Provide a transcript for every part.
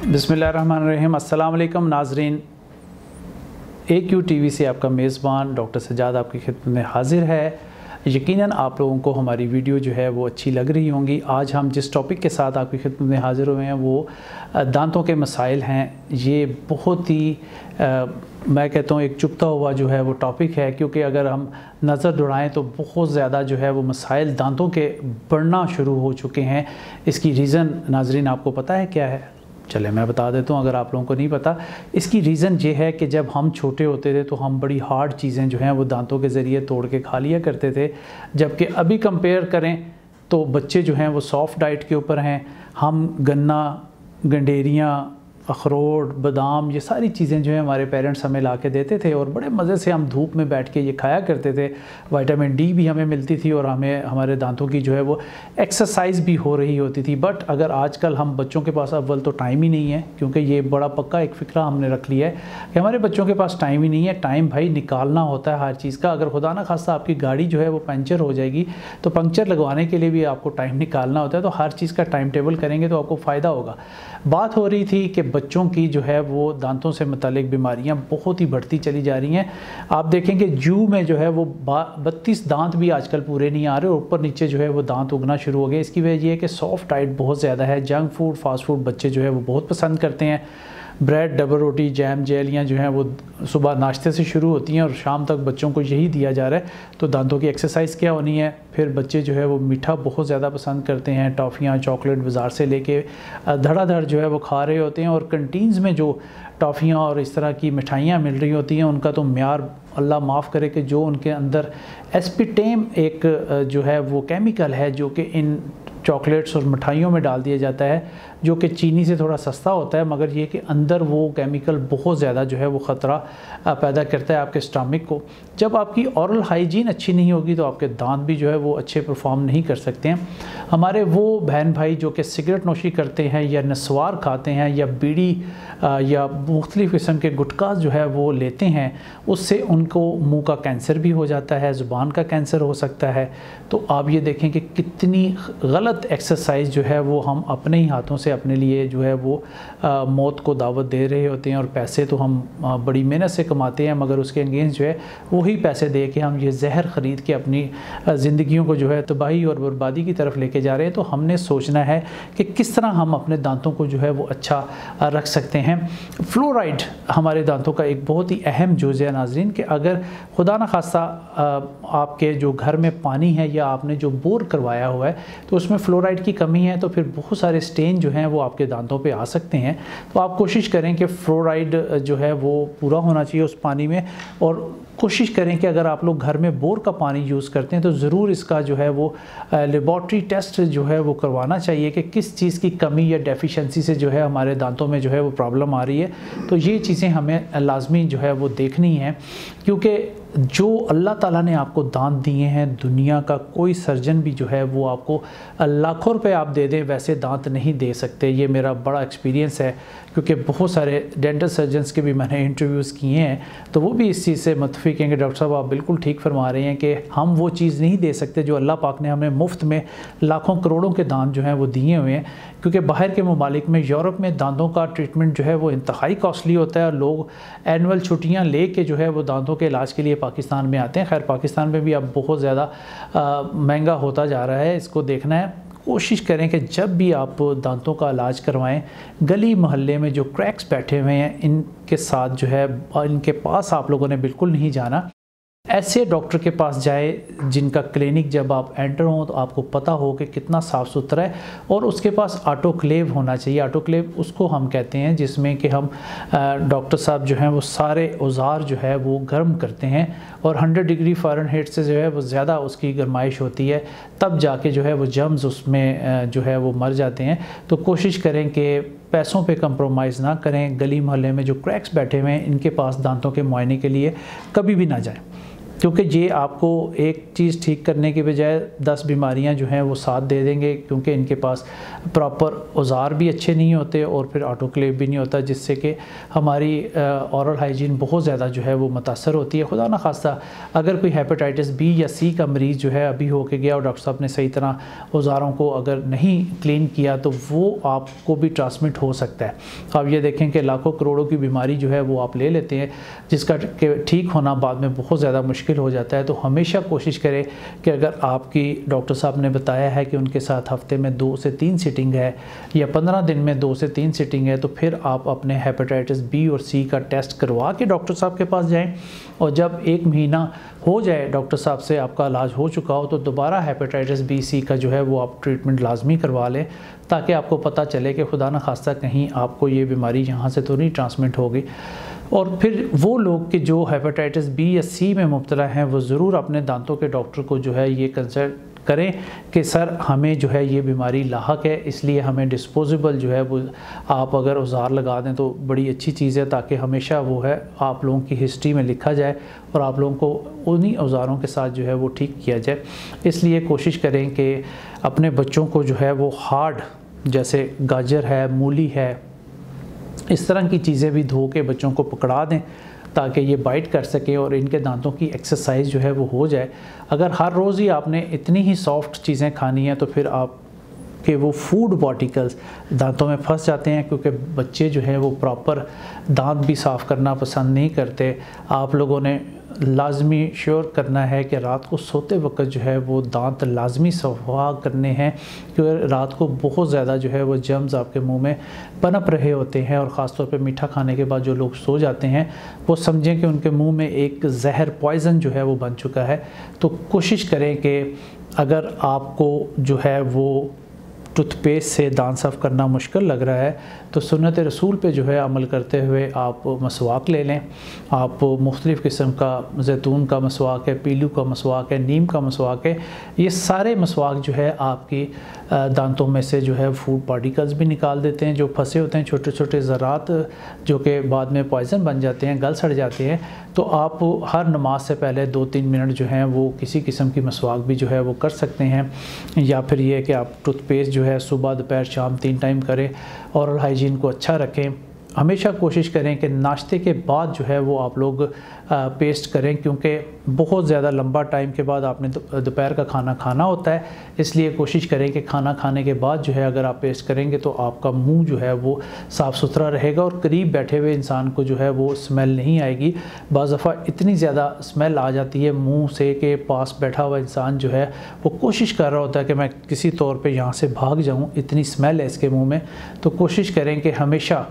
बिस्मिल्लाहिर्रहमानिर्रहीम। अस्सलाम वालेकुम नाज़रीन, AQ TV से आपका मेज़बान डॉक्टर सज्जाद आपकी खिदमत में हाज़िर है। यकीनन आप लोगों को हमारी वीडियो जो है वो अच्छी लग रही होंगी। आज हम जिस टॉपिक के साथ आपकी खिदमत में हाज़िर हुए हैं वो दांतों के मसाइल हैं। ये बहुत ही मैं कहता हूँ एक चुभता हुआ जो है वो टॉपिक है, क्योंकि अगर हम नज़र दौड़ाएं तो बहुत ज़्यादा जो है वो मसाइल दांतों के बढ़ना शुरू हो चुके हैं। इसकी रीज़न नाज़रीन आपको पता है क्या है? चले मैं बता देता हूँ अगर आप लोगों को नहीं पता। इसकी रीज़न ये है कि जब हम छोटे होते थे तो हम बड़ी हार्ड चीज़ें जो हैं वो दांतों के ज़रिए तोड़ के खा लिया करते थे, जबकि अभी कंपेयर करें तो बच्चे जो हैं वो सॉफ्ट डाइट के ऊपर हैं। हम गन्ना, गंडेरियाँ, अखरोट, बादाम, ये सारी चीज़ें जो है हमारे पेरेंट्स हमें ला के देते थे और बड़े मज़े से हम धूप में बैठ के ये खाया करते थे। विटामिन डी भी हमें मिलती थी और हमें हमारे दांतों की जो है वो एक्सरसाइज भी हो रही होती थी। बट अगर आजकल हम बच्चों के पास अव्वल तो टाइम ही नहीं है, क्योंकि ये बड़ा पक्का एक फ़िक्रा हमने रख लिया है कि हमारे बच्चों के पास टाइम ही नहीं है। टाइम भाई निकालना होता है हर चीज़ का। अगर खुदा ना खास्ता आपकी गाड़ी जो है वो पंचर हो जाएगी तो पंक्चर लगवाने के लिए भी आपको टाइम निकालना होता है। तो हर चीज़ का टाइम टेबल करेंगे तो आपको फ़ायदा होगा। बात हो रही थी कि बच्चों की जो है वो दांतों से मुतालिक बीमारियां बहुत ही बढ़ती चली जा रही हैं। आप देखेंगे जू में जो है वो 32 दांत भी आजकल पूरे नहीं आ रहे और ऊपर नीचे जो है वो दांत उगना शुरू हो गए। इसकी वजह यह है कि सॉफ्ट डाइट बहुत ज़्यादा है। जंक फूड, फास्ट फूड बच्चे जो है वो बहुत पसंद करते हैं। ब्रेड, डबल रोटी, जैम, जेलियाँ जो हैं वो सुबह नाश्ते से शुरू होती हैं और शाम तक बच्चों को यही दिया जा रहा है। तो दांतों की एक्सरसाइज क्या होनी है? फिर बच्चे जो है वो मीठा बहुत ज़्यादा पसंद करते हैं। टॉफ़ियाँ, चॉकलेट बाज़ार से लेके धड़ाधड़ जो है वो खा रहे होते हैं और कंटीन्स में जो टॉफ़ियाँ और इस तरह की मिठाइयाँ मिल रही होती हैं उनका तो म्यार अल्लाह माफ़ करे कि जो उनके अंदर एस्पिटेम एक जो है वो केमिकल है जो कि इन चॉकलेट्स और मिठाइयों में डाल दिया जाता है, जो कि चीनी से थोड़ा सस्ता होता है, मगर ये कि अंदर वो केमिकल बहुत ज़्यादा जो है वो ख़तरा पैदा करता है आपके स्टमक को। जब आपकी ओरल हाइजीन अच्छी नहीं होगी तो आपके दांत भी जो है वो अच्छे परफॉर्म नहीं कर सकते हैं। हमारे वो बहन भाई जो कि सिगरेट नोशी करते हैं या नस्वार खाते हैं या बीड़ी या मुख्तलिफ़ किस्म के गुटखा जो है वो लेते हैं, उससे उनको मुँह का कैंसर भी हो जाता है, ज़ुबान का कैंसर हो सकता है। तो आप ये देखें कि कितनी गलत एक्सरसाइज जो है वो हम अपने ही हाथों से अपने लिए जो है वो मौत को दावत दे रहे होते हैं। और पैसे तो हम बड़ी मेहनत से कमाते हैं, मगर उसके अगेंस्ट जो है वही पैसे दे के हम ये जहर ख़रीद के अपनी ज़िंदगियों को जो है तबाही और बर्बादी की तरफ लेके जा रहे हैं। तो हमने सोचना है कि किस तरह हम अपने दांतों को जो है वो अच्छा रख सकते हैं। फ्लोराइड हमारे दांतों का एक बहुत ही अहम जुज़ है नाज़रीन, कि अगर खुदा न खास्ता आपके जो घर में पानी है या आपने जो बोर करवाया हुआ है तो उसमें फ्लोराइड की कमी है, तो फिर बहुत सारे स्टेन जो हैं वो आपके दांतों पे आ सकते हैं। तो आप कोशिश करें कि फ्लोराइड जो है वो पूरा होना चाहिए उस पानी में, और कोशिश करें कि अगर आप लोग घर में बोर का पानी यूज़ करते हैं तो ज़रूर इसका जो है वो लेबॉर्ट्री टेस्ट जो है वो करवाना चाहिए कि किस चीज़ की कमी या डेफिशिएंसी से जो है हमारे दांतों में जो है वो प्रॉब्लम आ रही है। तो ये चीज़ें हमें लाजमी जो है वो देखनी है, क्योंकि जो अल्लाह ताला ने आपको दांत दिए हैं, दुनिया का कोई सर्जन भी जो है वो आपको लाखों रुपए आप दे दें वैसे दांत नहीं दे सकते। ये मेरा बड़ा एक्सपीरियंस है, क्योंकि बहुत सारे डेंटल सर्जन्स के भी मैंने इंटरव्यूज़ किए हैं तो वो भी इस चीज़ से मुत्तफ़िक़ हैं कि डॉक्टर साहब आप बिल्कुल ठीक फरमा रहे हैं कि हम वो चीज़ नहीं दे सकते जो अल्लाह पाक ने हमें मुफ्त में लाखों करोड़ों के दांत जो हैं वो दिए हुए हैं। क्योंकि बाहर के ममालिक में, यूरोप में दांतों का ट्रीटमेंट जो है वो इंतहाई कॉस्टली होता है और लोग एनुअल छुट्टियाँ ले के जो है वो दांतों के इलाज के लिए पाकिस्तान में आते हैं। खैर पाकिस्तान में भी अब बहुत ज़्यादा महंगा होता जा रहा है, इसको देखना है। कोशिश करें कि जब भी आप दांतों का इलाज करवाएं, गली मोहल्ले में जो क्रैक्स बैठे हुए हैं इनके साथ जो है इनके पास आप लोगों ने बिल्कुल नहीं जाना। ऐसे डॉक्टर के पास जाए जिनका क्लिनिक जब आप एंटर हों तो आपको पता हो कि कितना साफ़ सुथरा है, और उसके पास ऑटोक्लेव होना चाहिए। ऑटोक्लेव उसको हम कहते हैं जिसमें कि हम डॉक्टर साहब जो हैं वो सारे औजार जो है वो गर्म करते हैं और 100 डिग्री फ़ारेनहाइट से जो है वो ज़्यादा उसकी गर्माइश होती है, तब जाके जो है वो जर्म्स उसमें जो है वो मर जाते हैं। तो कोशिश करें कि पैसों पे कंप्रोमाइज़ ना करें। गली मोहल्ले में जो क्रैक्स बैठे हुए हैं इनके पास दांतों के मुआयने के लिए कभी भी ना जाएं। क्योंकि ये आपको एक चीज़ ठीक करने के बजाय 10 बीमारियां जो हैं वो साथ दे देंगे, क्योंकि इनके पास प्रॉपर औजार भी अच्छे नहीं होते और फिर ऑटोक्लेव भी नहीं होता, जिससे कि हमारी ओरल हाइजीन बहुत ज़्यादा जो है वो मुतासर होती है। खुदा ना खास्ता अगर कोई हेपेटाइटिस बी या सी का मरीज़ जो है अभी होके गया और डॉक्टर साहब ने सही तरह औजारों को अगर नहीं क्लीन किया तो वो आपको भी ट्रांसमिट हो सकता है। आप ये देखें कि लाखों करोड़ों की बीमारी जो है वो आप ले लेते हैं, जिसका ठीक होना बाद में बहुत ज़्यादा मुश्किल हो जाता है। तो हमेशा कोशिश करें कि अगर आपकी डॉक्टर साहब ने बताया है कि उनके साथ हफ्ते में 2 से 3 सिटिंग है या 15 दिन में 2 से 3 सिटिंग है, तो फिर आप अपने हेपेटाइटिस बी और सी का टेस्ट करवा के डॉक्टर साहब के पास जाएं, और जब 1 महीना हो जाए डॉक्टर साहब से आपका इलाज हो चुका हो तो दोबारा हेपेटाइटिस बी सी का जो है वो आप ट्रीटमेंट लाजमी करवा लें, ताकि आपको पता चले कि खुदा न खास्ता कहीं आपको ये बीमारी यहाँ से तो नहीं ट्रांसमिट होगी। और फिर वो लोग कि जो हेपेटाइटिस बी या सी में मुब्तला हैं वो ज़रूर अपने दांतों के डॉक्टर को जो है ये कंसल्ट करें कि सर हमें जो है ये बीमारी लाहक है, इसलिए हमें डिस्पोजेबल जो है वो आप अगर औजार लगा दें तो बड़ी अच्छी चीज़ है, ताकि हमेशा वो है आप लोगों की हिस्ट्री में लिखा जाए और आप लोगों को उन्हीं औजारों के साथ जो है वो ठीक किया जाए। इसलिए कोशिश करें कि अपने बच्चों को जो है वो हार्ड, जैसे गाजर है, मूली है, इस तरह की चीज़ें भी धो के बच्चों को पकड़ा दें ताकि ये बाइट कर सकें और इनके दांतों की एक्सरसाइज जो है वो हो जाए। अगर हर रोज़ ही आपने इतनी ही सॉफ्ट चीज़ें खानी है तो फिर आप कि वो फूड पार्टिकल्स दांतों में फंस जाते हैं, क्योंकि बच्चे जो हैं वो प्रॉपर दांत भी साफ़ करना पसंद नहीं करते। आप लोगों ने लाजमी श्योर करना है कि रात को सोते वक्त जो है वो दांत लाजमी सफा करने हैं, क्योंकि रात को बहुत ज़्यादा जो है वो जर्म्स आपके मुंह में पनप रहे होते हैं, और ख़ास तौर पे मीठा खाने के बाद जो लोग सो जाते हैं वो समझें कि उनके मुंह में एक जहर पॉइज़न जो है वो बन चुका है। तो कोशिश करें कि अगर आपको जो है वो टूथपेस्ट से दांत साफ़ करना मुश्किल लग रहा है तो सुन्नत रसूल पे जो है अमल करते हुए आप मसवाक ले लें। आप मुख्तलिफ़ किस्म का जैतून का मसवाक है, पीलू का मसवाक है, नीम का मसवाक है, ये सारे मसवाक जो है आपकी दांतों में से जो है फूड पार्टिकल्स भी निकाल देते हैं, जो फंसे होते हैं छोटे छोटे ज़रात जो कि बाद में पॉइज़न बन जाते हैं, गल सड़ जाते हैं। तो आप हर नमाज से पहले 2-3 मिनट जो हैं वो किसी किस्म की मसवाक भी जो है वो कर सकते हैं, या फिर ये कि आप टूथपेस्ट जो है सुबह दोपहर शाम 3 टाइम करें और हाइजीन को अच्छा रखें। हमेशा कोशिश करें कि नाश्ते के बाद जो है वो आप लोग पेस्ट करें, क्योंकि बहुत ज़्यादा लंबा टाइम के बाद आपने दोपहर का खाना खाना होता है, इसलिए कोशिश करें कि खाना खाने के बाद जो है अगर आप पेस्ट करेंगे तो आपका मुंह जो है वो साफ़ सुथरा रहेगा और करीब बैठे हुए इंसान को जो है वो स्मेल नहीं आएगी। बाज़ दफ़ा इतनी ज़्यादा स्मेल आ जाती है मुंह से कि पास बैठा हुआ इंसान जो है वो कोशिश कर रहा होता है कि मैं किसी तौर पर यहाँ से भाग जाऊँ, इतनी स्मेल है इसके मुँह में। तो कोशिश करें कि हमेशा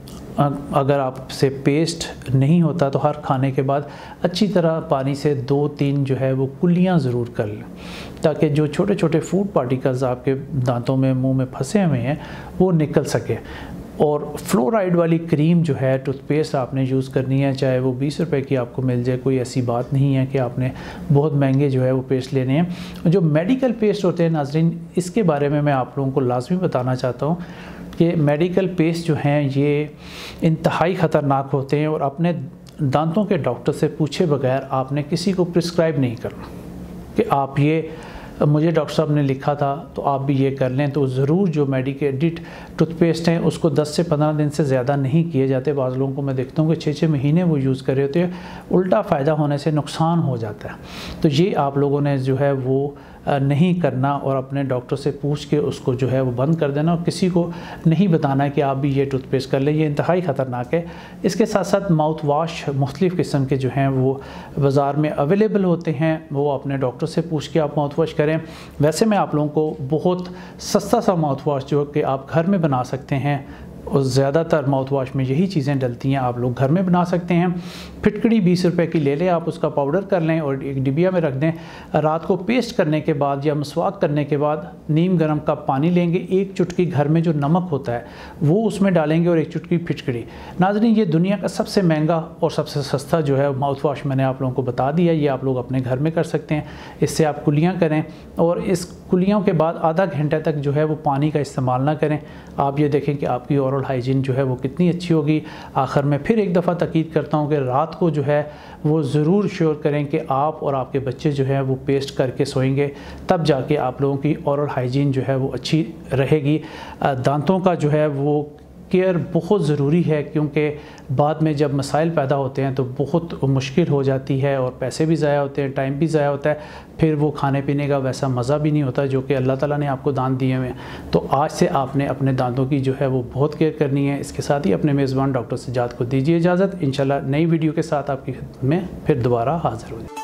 अगर आपसे पेस्ट नहीं होता तो हर खाने के बाद अच्छी तरह पानी से 2-3 जो है वो कुल्लियाँ ज़रूर कर लें, ताकि जो छोटे छोटे फूड पार्टिकल्स आपके दांतों में मुंह में फंसे हुए हैं वो निकल सके। और फ्लोराइड वाली क्रीम जो है टूथपेस्ट आपने यूज़ करनी है, चाहे वो 20 रुपए की आपको मिल जाए, कोई ऐसी बात नहीं है कि आपने बहुत महंगे जो है वो पेस्ट लेने हैं। जो मेडिकल पेस्ट होते हैं नाज़रीन, इसके बारे में मैं आप लोगों को लाजमी बताना चाहता हूँ कि मेडिकल पेस्ट जो हैं ये इंतहाई ख़तरनाक होते हैं और अपने दांतों के डॉक्टर से पूछे बगैर आपने किसी को प्रिस्क्राइब नहीं करना कि आप ये मुझे डॉक्टर साहब ने लिखा था तो आप भी ये कर लें। तो ज़रूर जो मेडिकेटेड टूथपेस्ट हैं उसको 10 से 15 दिन से ज़्यादा नहीं किए जाते। बाज़ लोगों को मैं देखता हूँ कि 6-6 महीने वो यूज़ कर रहे होते हैं, उल्टा फ़ायदा होने से नुकसान हो जाता है। तो ये आप लोगों ने जो है वो नहीं करना और अपने डॉक्टर से पूछ के उसको जो है वो बंद कर देना, और किसी को नहीं बताना कि आप भी ये टूथपेस्ट कर लें, ये इंतहाई ख़तरनाक है। इसके साथ साथ माउथ वाश मुख्तलिफ़ किस्म के जो हैं वो बाज़ार में अवेलेबल होते हैं, वो अपने डॉक्टर से पूछ के आप माउथ वाश करें। वैसे मैं आप लोगों को बहुत सस्ता सा माउथ वाश जो कि आप घर में बना सकते हैं, और ज़्यादातर माउथ वाश में यही चीज़ें डलती हैं, आप लोग घर में बना सकते हैं। फिटकड़ी 20 रुपए की ले लें, आप उसका पाउडर कर लें और एक डिबिया में रख दें। रात को पेस्ट करने के बाद या मसवाक करने के बाद नीम गर्म का पानी लेंगे, 1 चुटकी घर में जो नमक होता है वो उसमें डालेंगे और 1 चुटकी फिटकड़ी। नाज़रीन, ये दुनिया का सबसे महंगा और सबसे सस्ता जो है माउथ वाश मैंने आप लोगों को बता दिया, ये आप लोग अपने घर में कर सकते हैं। इससे आप कुल्लियाँ करें और इस कुल्लियों के बाद आधा घंटे तक जो है वो पानी का इस्तेमाल ना करें। आप ये देखें कि आपकी और ओरल हाइजीन जो है वो कितनी अच्छी होगी। आखिर में फिर एक दफ़ा ताकीद करता हूँ कि रात को जो है वो ज़रूर श्योर करें कि आप और आपके बच्चे जो है वो पेस्ट करके सोएंगे, तब जाके आप लोगों की ओरल हाइजीन जो है वो अच्छी रहेगी। दांतों का जो है वो केयर बहुत ज़रूरी है, क्योंकि बाद में जब मसाइल पैदा होते हैं तो बहुत मुश्किल हो जाती है और पैसे भी ज़ाया होते हैं, टाइम भी ज़ाया होता है, फिर वो खाने पीने का वैसा मज़ा भी नहीं होता जो कि अल्लाह ताला ने आपको दांत दिए हुए हैं। तो आज से आपने अपने दांतों की जो है वो बहुत केयर करनी है। इसके साथ ही अपने मेज़बान डॉक्टर सज्जाद को दीजिए इजाज़त। इंशाल्लाह नई वीडियो के साथ आपकी खिदमत में फिर दोबारा हाज़िर हो जाए।